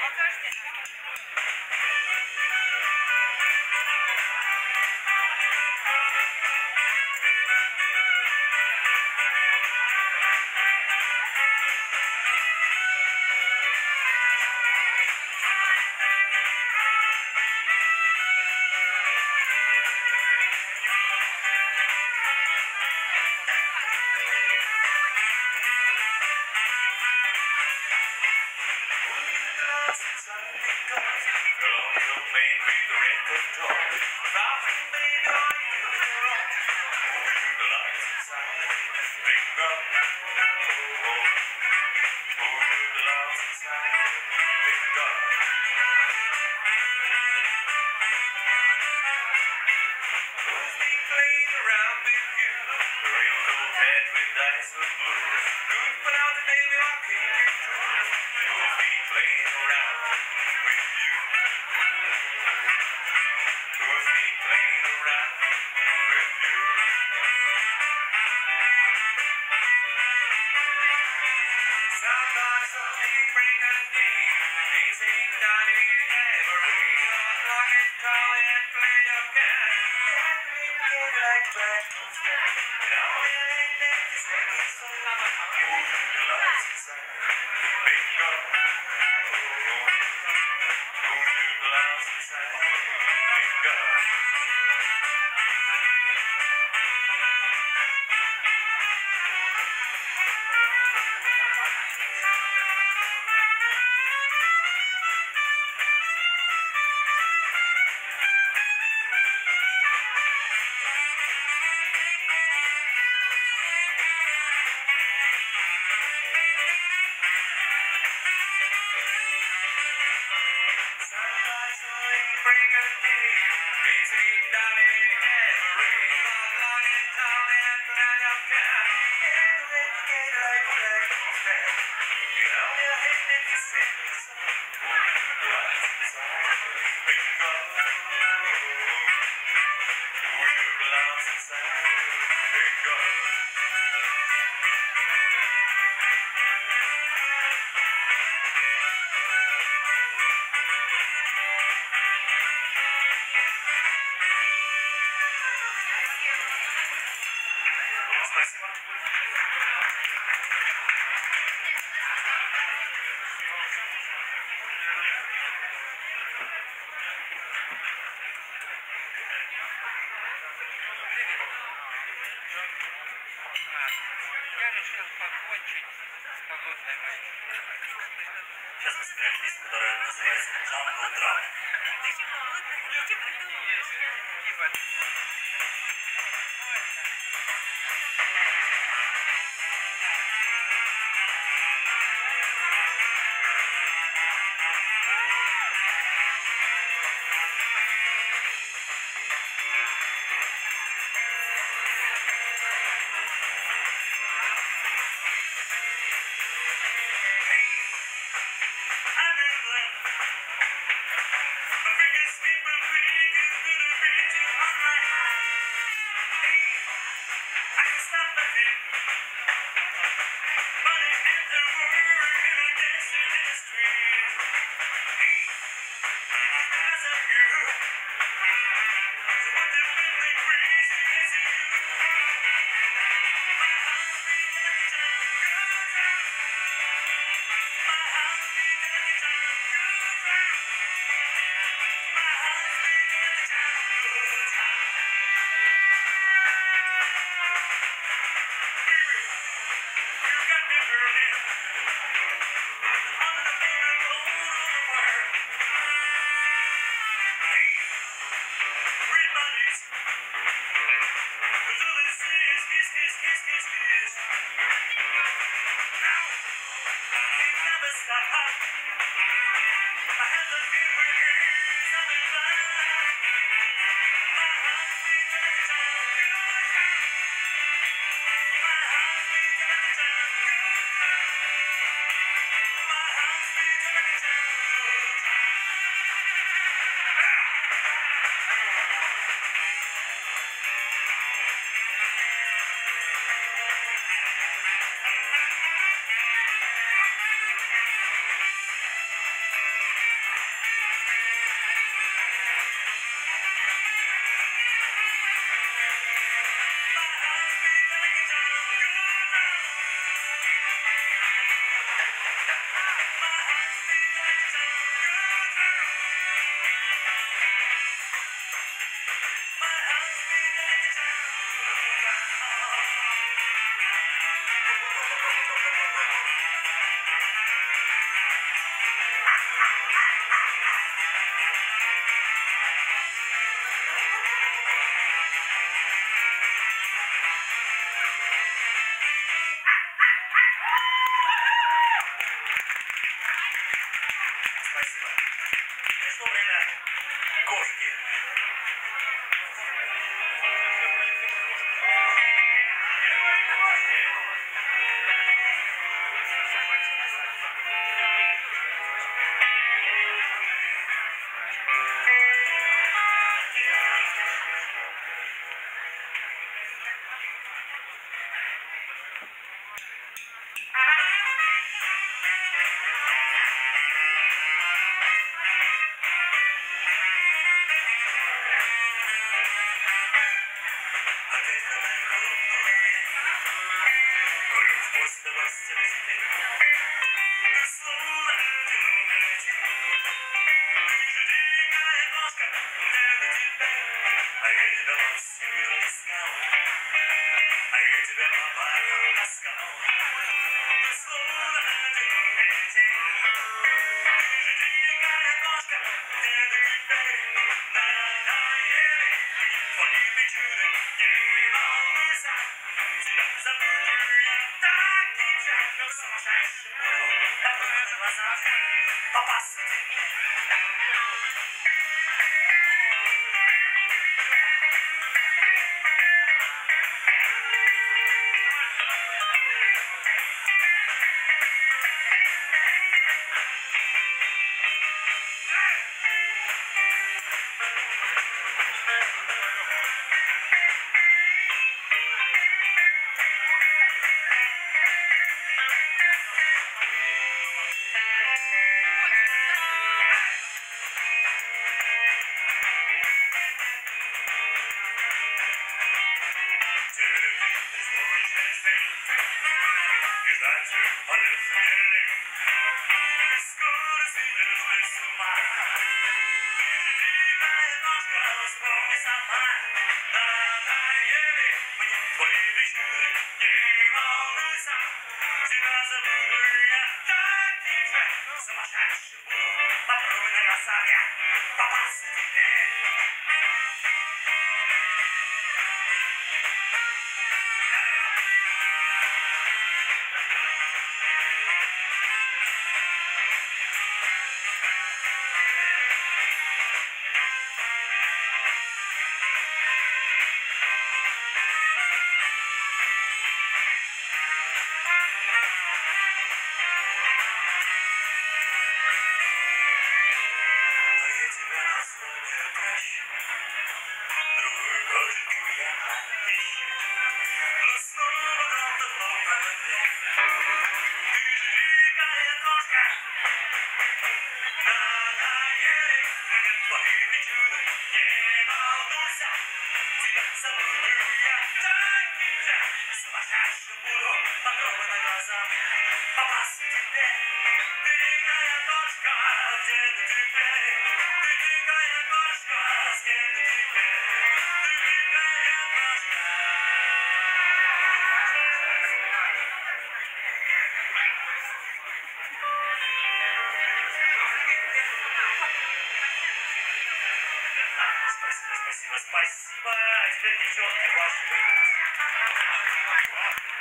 Сейчас мы сыграем песню, которая называется «Jungle Drum». Спасибо. Пришло время кошки. Опять вторая холодная день. Курю в после постели теперь. Ты словно одинокая тень. Ты же дикая кошка, где ты теперь? А я тебя повсюду искал. А я тебя по паркам таскал. Ты словно одинокая тень. Ты же дикая кошка, где ты теперь? Надоели мне твои причуды. Не волнуйся, тебя забуду я так нечаянно. Сумасшедший буду, попробуй на глазах попасться тебе. Сумасшедший буду, попробуй на глазах попасться тебе. Другую кошку я отыщу, но снова долго плохо дверь. Ты же дикая кошка, надоели мне твои причуды. Не волнуйся, тебя забуду я так нельзя. Сумасшедший буду, попробуй на глаза попасться тебе. Ты дикая кошка, где ты теперь? Ты дикая кошка, где ты теперь? Ты дикая кошка. Спасибо. А теперь, девчонки, ваш выход.